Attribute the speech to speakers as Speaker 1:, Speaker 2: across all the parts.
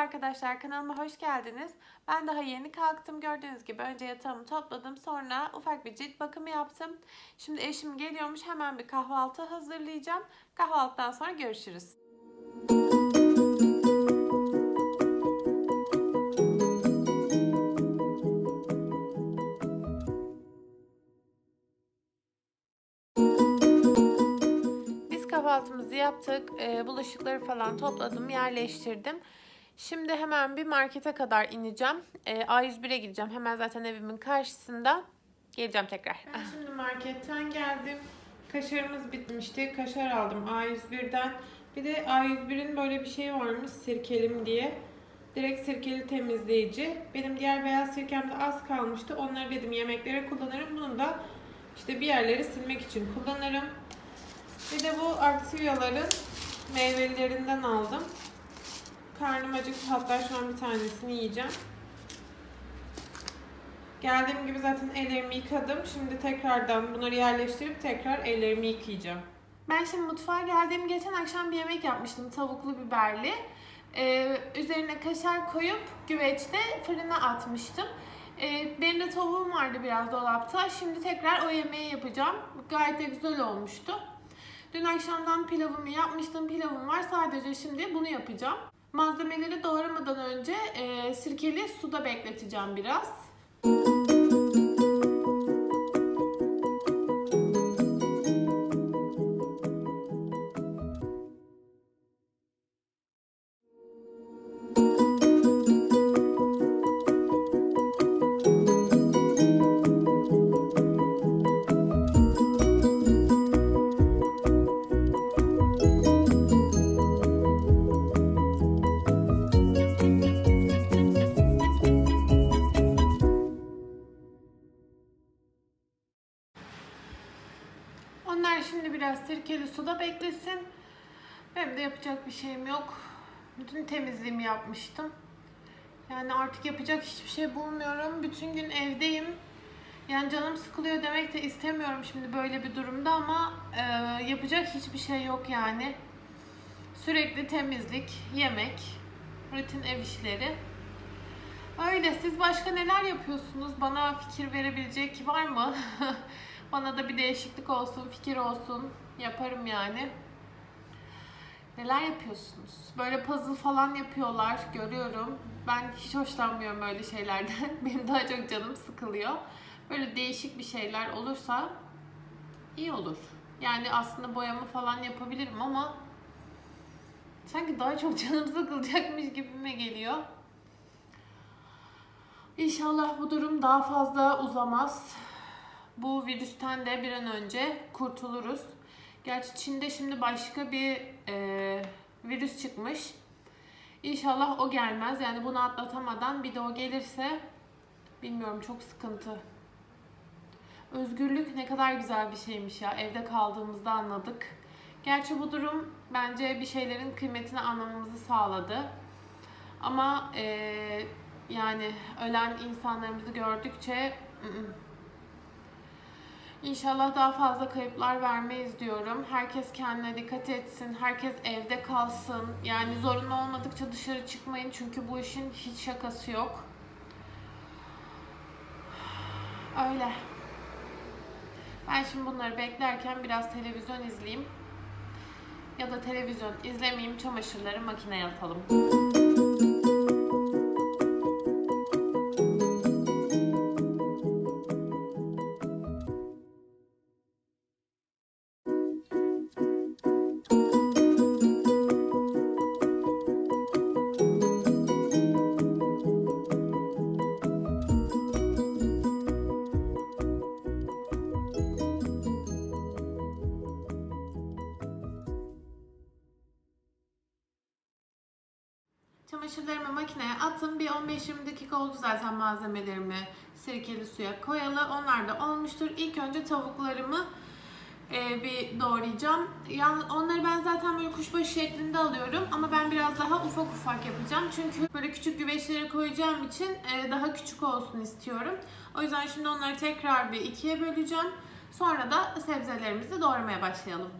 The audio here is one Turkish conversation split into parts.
Speaker 1: arkadaşlar, kanalıma hoş geldiniz. Ben daha yeni kalktım. Gördüğünüz gibi önce yatağımı topladım. Sonra ufak bir cilt bakımı yaptım. Şimdi eşim geliyormuş. Hemen bir kahvaltı hazırlayacağım. Kahvaltıdan sonra görüşürüz. Biz kahvaltımızı yaptık. Bulaşıkları falan topladım, yerleştirdim. Şimdi hemen bir markete kadar ineceğim. A101'e gideceğim. Hemen zaten evimin karşısında. Geleceğim tekrar. Ben şimdi marketten geldim. Kaşarımız bitmişti. Kaşar aldım A101'den. Bir de A101'in böyle bir şeyi varmış, sirkelim diye. Direkt sirkeli temizleyici. Benim diğer beyaz sirkemde az kalmıştı. Onları dedim yemeklere kullanırım. Bunu da işte bir yerleri silmek için kullanırım. Bir de bu Activia'ların meyvelerinden aldım. Karnım acıktı. Hatta şu an bir tanesini yiyeceğim. Geldiğim gibi zaten ellerimi yıkadım. Şimdi tekrardan bunları yerleştirip tekrar ellerimi yıkayacağım. Ben şimdi mutfağa geldim. Geçen akşam bir yemek yapmıştım. Tavuklu biberli. Üzerine kaşar koyup güveçte fırına atmıştım. Benim de tavuğum vardı biraz dolapta. Şimdi tekrar o yemeği yapacağım. Gayet de güzel olmuştu. Dün akşamdan pilavımı yapmıştım. Pilavım var. Sadece şimdi bunu yapacağım. Malzemeleri doğramadan önce sirkeli suda bekleteceğim biraz. Onlar şimdi biraz sirkeli suda beklesin. Benim de yapacak bir şeyim yok. Bütün temizliğimi yapmıştım. Yani artık yapacak hiçbir şey bulmuyorum. Bütün gün evdeyim. Yani canım sıkılıyor demek de istemiyorum şimdi böyle bir durumda ama yapacak hiçbir şey yok yani. Sürekli temizlik, yemek, rutin ev işleri. Öyle. Siz başka neler yapıyorsunuz? Bana fikir verebilecek var mı? Bana da bir değişiklik olsun, fikir olsun. Yaparım yani. Neler yapıyorsunuz? Böyle puzzle falan yapıyorlar, görüyorum. Ben hiç hoşlanmıyorum öyle şeylerden. Benim daha çok canım sıkılıyor. Böyle değişik bir şeyler olursa iyi olur. Yani aslında boyama falan yapabilirim ama sanki daha çok canım sıkılacakmış gibime geliyor. İnşallah bu durum daha fazla uzamaz. Bu virüsten de bir an önce kurtuluruz. Gerçi Çin'de şimdi başka bir virüs çıkmış. İnşallah o gelmez. Yani bunu atlatamadan bir de o gelirse bilmiyorum, çok sıkıntı. Özgürlük ne kadar güzel bir şeymiş ya. Evde kaldığımızda anladık. Gerçi bu durum bence bir şeylerin kıymetini anlamamızı sağladı. Ama yani ölen insanlarımızı gördükçe İnşallah daha fazla kayıplar vermeyiz diyorum. Herkes kendine dikkat etsin. Herkes evde kalsın. Yani zorunlu olmadıkça dışarı çıkmayın. Çünkü bu işin hiç şakası yok. Öyle. Ben şimdi bunları beklerken biraz televizyon izleyeyim. Ya da televizyon izlemeyeyim, çamaşırları makineye atalım. Çamaşırlarımı makineye attım. Bir 15-20 dakika oldu zaten malzemelerimi sirkeli suya koyalı. Onlar da olmuştur. İlk önce tavuklarımı bir doğrayacağım. Yani onları ben zaten böyle kuşbaşı şeklinde alıyorum. Ama ben biraz daha ufak ufak yapacağım. Çünkü böyle küçük güveçlere koyacağım için daha küçük olsun istiyorum. O yüzden şimdi onları tekrar bir ikiye böleceğim. Sonra da sebzelerimizi doğramaya başlayalım.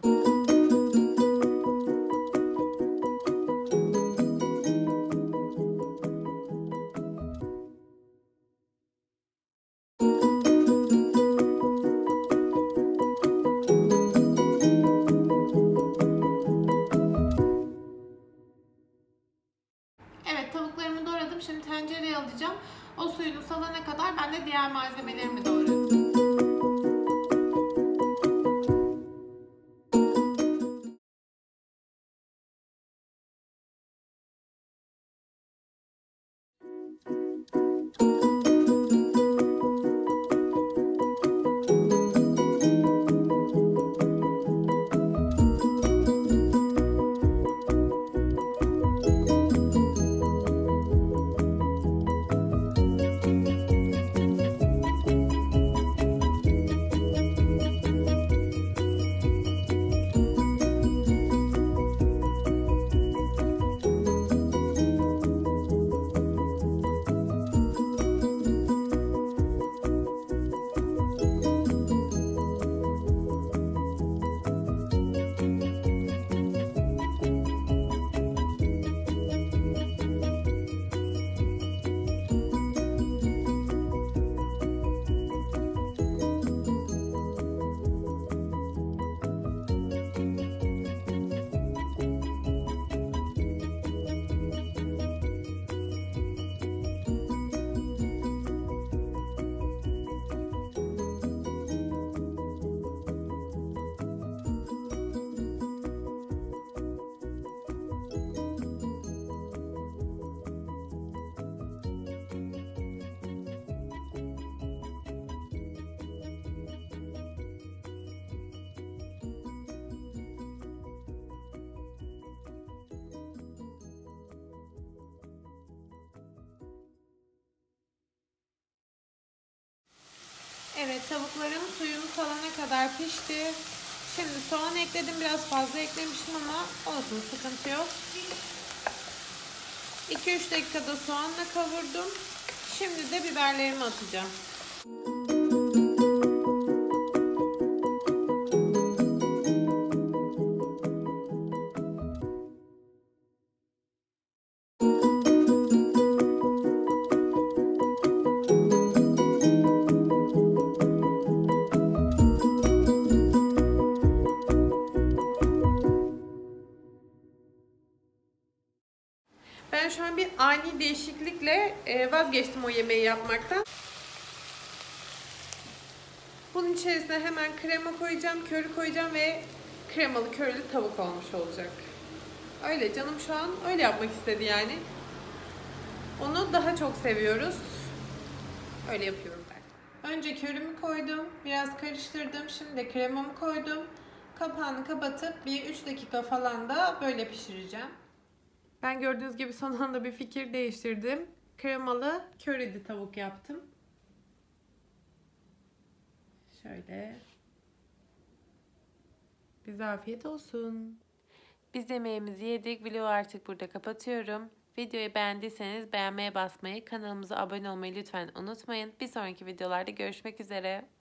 Speaker 1: ve diğer malzemelerimi doğradım. Evet, tavuklarım suyunu salana kadar pişti. Şimdi soğan ekledim. Biraz fazla eklemişim ama olsun, sıkıntı yok. 2-3 dakikada soğanla kavurdum. Şimdi de biberlerimi atacağım. Ben şu an bir ani değişiklikle vazgeçtim o yemeği yapmaktan. Bunun içerisine hemen krema koyacağım, köri koyacağım ve kremalı körili tavuk olmuş olacak. Öyle, canım şu an öyle yapmak istedi yani. Onu daha çok seviyoruz. Öyle yapıyorum ben. Önce körümü koydum, biraz karıştırdım. Şimdi de kremamı koydum. Kapağını kapatıp bir 3 dakika falan da böyle pişireceğim. Ben gördüğünüz gibi son anda bir fikir değiştirdim. Kremalı körili tavuk yaptım. Şöyle. Bize afiyet olsun. Biz yemeğimizi yedik. Vlogu artık burada kapatıyorum. Videoyu beğendiyseniz beğenmeye basmayı, kanalımıza abone olmayı lütfen unutmayın. Bir sonraki videolarda görüşmek üzere.